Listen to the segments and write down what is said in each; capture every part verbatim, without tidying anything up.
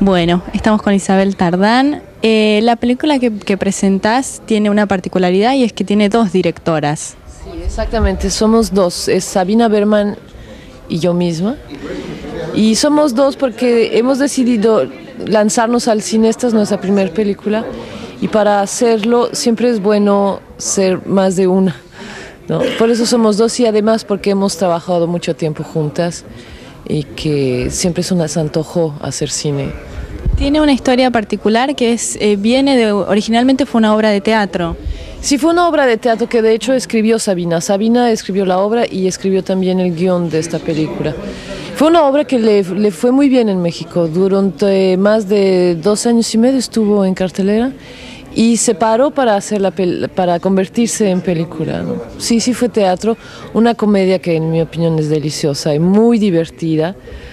Bueno, estamos con Isabel Tardán. Eh, la película que, que presentás tiene una particularidad y es que tiene dos directoras. Sí, exactamente, somos dos, es Sabina Berman y yo misma. Y somos dos porque hemos decidido lanzarnos al cine, esta es nuestra primera película, y para hacerlo siempre es bueno ser más de una, ¿no? Por eso somos dos y además porque hemos trabajado mucho tiempo juntas y que siempre se nos antojó hacer cine. Tiene una historia particular que es eh, viene de, originalmente fue una obra de teatro. Sí, fue una obra de teatro que de hecho escribió Sabina. Sabina escribió la obra y escribió también el guión de esta película. Fue una obra que le, le fue muy bien en México. Durante más de dos años y medio estuvo en cartelera y se paró para, hacer la para convertirse en película, ¿no? Sí, sí fue teatro, una comedia que en mi opinión es deliciosa y muy divertida.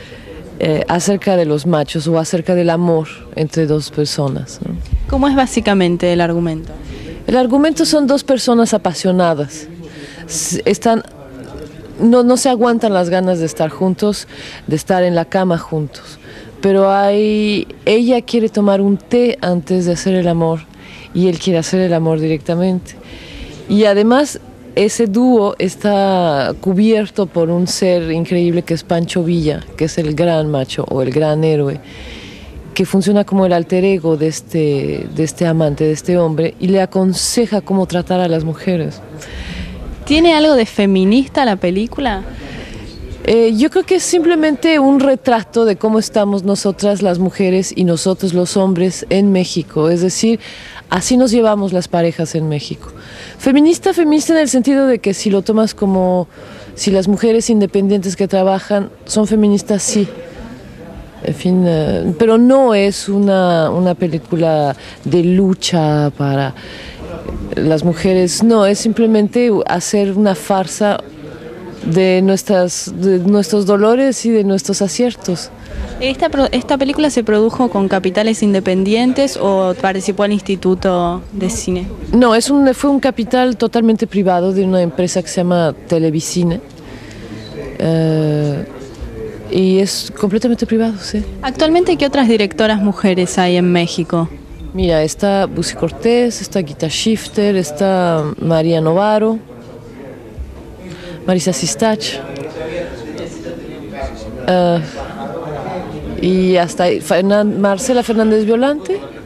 Eh, acerca de los machos o acerca del amor entre dos personas, ¿no? ¿Cómo es básicamente el argumento? El argumento son dos personas apasionadas, están, no, no se aguantan las ganas de estar juntos, de estar en la cama juntos, pero hay, ella quiere tomar un té antes de hacer el amor y él quiere hacer el amor directamente. Y además ese dúo está cubierto por un ser increíble que es Pancho Villa, que es el gran macho o el gran héroe, que funciona como el alter ego de este, de este amante, de este hombre, y le aconseja cómo tratar a las mujeres. ¿Tiene algo de feminista la película? Eh, yo creo que es simplemente un retrato de cómo estamos nosotras las mujeres y nosotros los hombres en México, es decir, así nos llevamos las parejas en México. Feminista, feminista en el sentido de que si lo tomas como si las mujeres independientes que trabajan son feministas, sí. En fin, eh, pero no es una, una película de lucha para las mujeres, no, es simplemente hacer una farsa de, nuestras, de nuestros dolores y de nuestros aciertos. ¿Esta, ¿Esta película se produjo con capitales independientes o participó al Instituto de Cine? No, es un, fue un capital totalmente privado de una empresa que se llama Televicine. Uh, y es completamente privado, sí. ¿Actualmente qué otras directoras mujeres hay en México? Mira, está Busi Cortés, está Gita Shifter, está María Novaro, Marisa Sistach. Uh, y hasta Fernand, Marcela Fernández Violante.